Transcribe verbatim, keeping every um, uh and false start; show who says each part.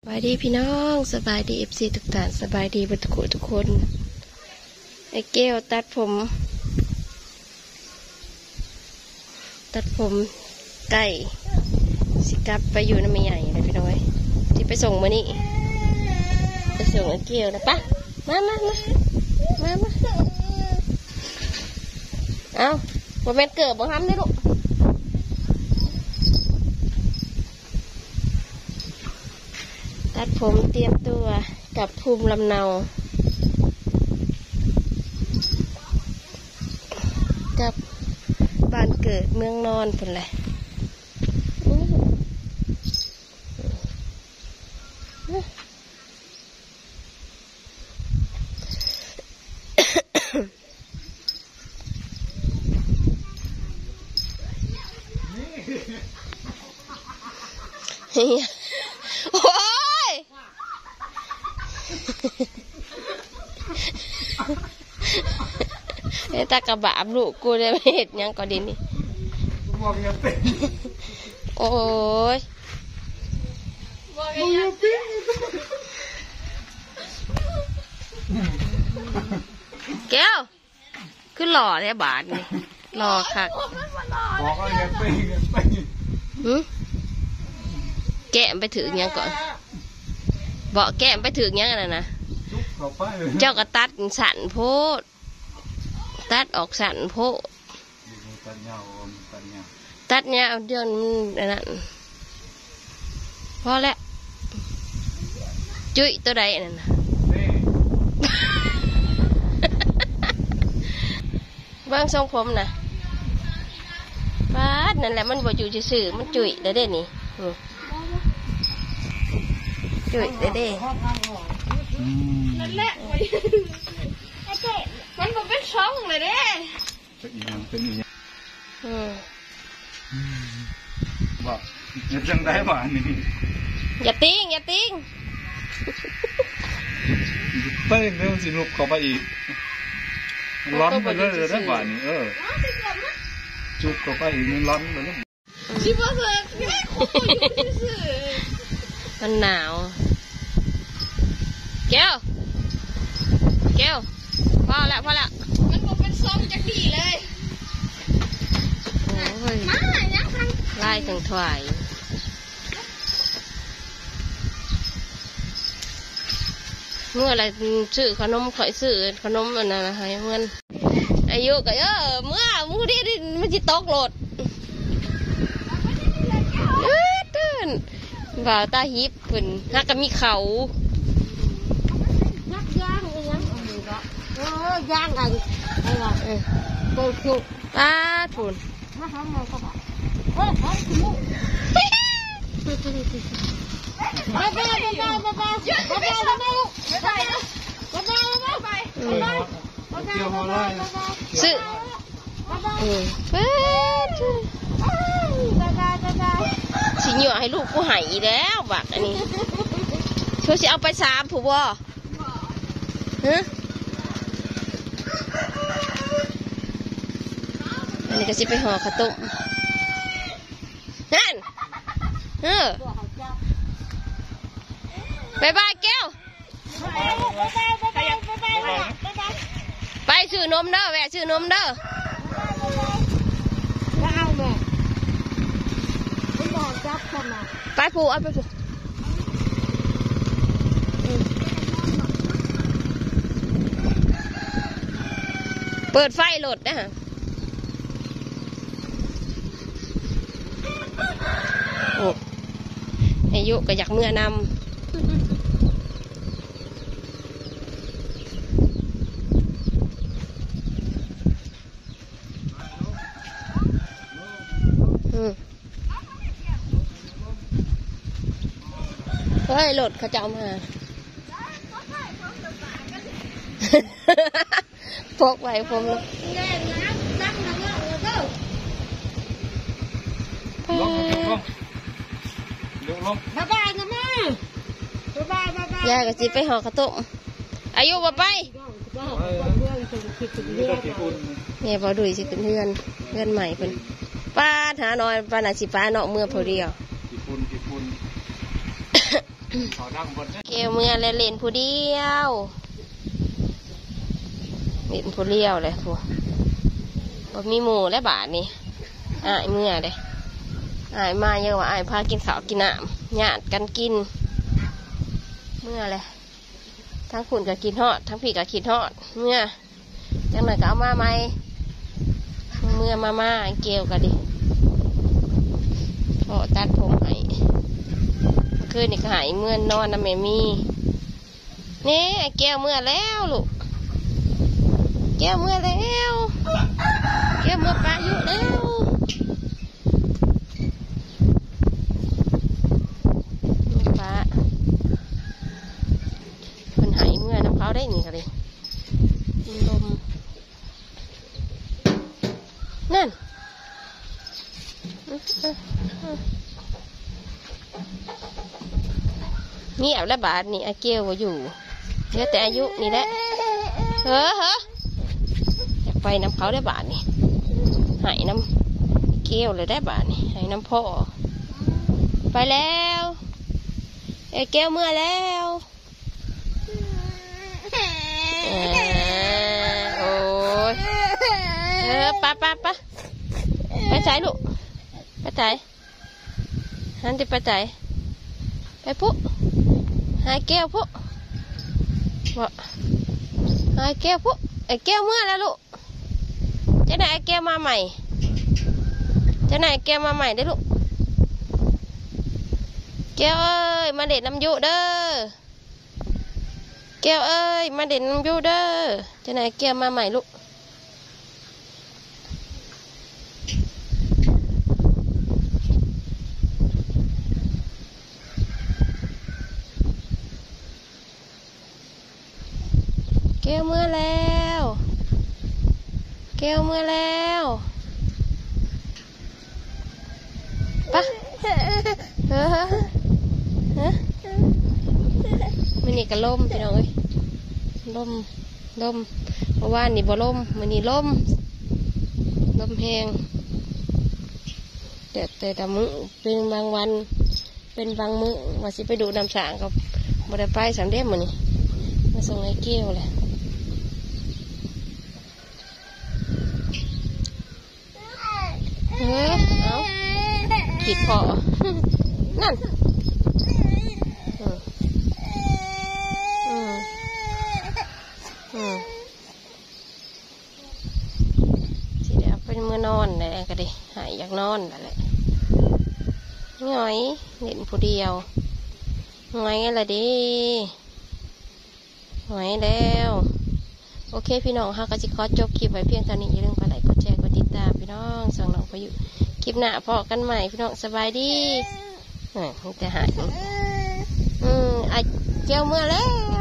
Speaker 1: บายดีพี่น้องสบายดีเอฟซีทุกท่านสบายดีทุกคนทุกคนไอ้แก้วตัดผมตัดผมไก่สิกลับไปอยู่น้ำไม่ใหญ่เลยพี่น้อยที่ไปส่งมานี่ไปส่งไอ้แก้วนะปะมามามามามาเอาบ่แม่นเกิดบ่ทำได้ลูกตัดผมเตรียมตัวกับภูมิลำเนากับบ้านเกิดเมืองนอนเป็นไรโอ้ยไอ้ตากระบาบลูกกูเลยไม่เห็นยังก่อนดินี่โอ้ยแก้วขึ้นหล่อเลยบาทนี่หล่อค่ะหืมแกะไปถือยังก่อนบอกแกะไปถือยังน่ะนะเจ้าก็ตัดสันโพดตัดออกสันโพดตัดเนี้ยเอาเดือนนั้นพอแล้วจุ้ยตัวใดนั่นนะเบื้องทรงผมนะป้าดนั่นแหละมันบ่อยู่ซื่อมันจุ้ยได้เด้นี่จุ้ยได้เด้นั่นแหละมันบ่เป็นช่องเลยเด้เป็นอีหยังเป็นอีหยังอืมบ่อย่าจังได้บ่นี่อย่าติ้งอย่าติ้งไปเรื่องสิลูกเข้าไปอีกร้อนไปเลยได้บ่นี่เออจุกเข้าไปอีกมันร้อนไปแล้วสิบ่เถอะไม่ได้คุยอยู่ซื่อมันหนาวแก้วแก้วพอแล้วพอแล้วมันบอกเป็นส้มจากดีเลยโอ้ยไล่ถึงถวายเมื่อไรซื้อขนมข่อยซื้อขนมมันนะให้เพื่อนอายุก็เออเมื่อมูที่มันจะตกโหลดตื่นบ่าวตาฮิปขึ้นฮักก็มีเขายักย่างอีหยังเออย่างอะไรอะไรเออโตชุบป้าทุนมาหาหมอก็บอกเฮ้ยหอมขี้มูกไปไปไปไปไปไปไปไปไปไปซื้อเออเฮ้ยสิเหยื่อให้ลูกกูหายแล้วบักอันนี้เพื่อสิเอาไปสามผู้บ่ฮะอันนี้ก็สิไปห่อข้าวต้มนั่นเออไปบ้านแก้วไปซื้อนมเด้อแม่ซื้อนมเด้อไปผูเอาไปผูเปิดไฟโหลดนะฮะโอ้อายุก็อยากเมื่อนำเฮ้ยโหลดเขาจะเอามาพกไว้ผมเลยลงลงลงลงบ๊ายบายนะแม่บ๊ายบายบ๊ายบายยายก็จิไปห่อข้าวต้มอายุบ่ไปเนี่ยพอดุยสิขึ้นเฮือนเฮือนใหม่เพิ่นป้าหาหน่อยป้าหนาสิป้าเนาะเมื่อพอเดียวเขาดังบน
Speaker 2: เกลเมื่อเลยเล่นผู้เดียวเล่นผู้เดียวเลยผู้บ่มีหมูและบาทนี่อายเมื่อเลยอายมาเยอะว่าอายพากินข้าวกินน้ำหยาดกันกินเมื่อเลยทั้งคุณก็กินทอดทั้งพี่ก็กินทอดเมื่อจังหน่อยก็เอามาไหมเมื่อมามาเกลก็ดิโอ้ตัดผมให้คืนนี่ก็หายเมื่อนอนนะแม่มีนี่แก้วเมื่อแล้วลูกแก้วเมื่อแล้วแก้วเมื่อปะอยู่แล้วปะคนหายเมื่อน้ำเขาได้นี่ก็เลยลมนั่นเงียบแล้วบาทนี่ไอเกลว่าอยู่เยอะแต่อายุนี่แหละเฮ้อเฮ้ออยากไปน้ำเขาได้บาทนี่หายน้ำเกลเลยได้บาทนี่หายน้ำพ่อไปแล้วไอเกลเมื่อแล้วโอ้ยเออปะปะปะไปใส่ลูกไปใส่ฮันจะไปใส่ไปปุ๊หายแก้วปุ๊บอกหายแก้วปุ๊ไอ้แก้วเมื่อแล้วลูกจะไหนไอ้แก้วมาใหม่จะไหนไอ้แก้วมาใหม่ได้ลูกแก้วเอ้ยมาเด็ดน้ำยูเด้อแก้วเอ้ยมาเด็ดน้ำยูเด้อจะไหนไอ้แก้วมาใหม่ลูกแก้วเมื่อแล้วแก้วเมื่อแล้วปะเฮ้อเฮ้อมันนี่ก็ล่มพี่น้องเอ้ยล่มล่มเพราะว่านี่บ่ล่มมันนี่ล่มล่มแห้งแต่แต่แต่มื้อเป็นบางวันเป็นบางมื้อว่าสิไปดูน้ำสางก็บ่ได้ไปสามเดือนมื้อนี้มาส่งไอ้แก้วเลยเออเอาผิดพอนั่นอืมอืมอืมสิเดี๋ยวเป็นเมื่อนอนเลยก็ดิหายอยากนอนนั่นแหละง่อยเล่นผู้เดียวง่อยอะไรดิง่อยแล้วโอเคพี่น้องค่ะก็จะขอจบคลิปไว้เพียงเท่านี้อย่าลืมกดไลค์กดแชร์กดติดตามพี่น้องส่งน้องไปอยู่คลิปหน้าพอกันใหม่พี่น้องสบายดีเฮ้ยแต่หายอืมไอเจียวเมื่อแล้ว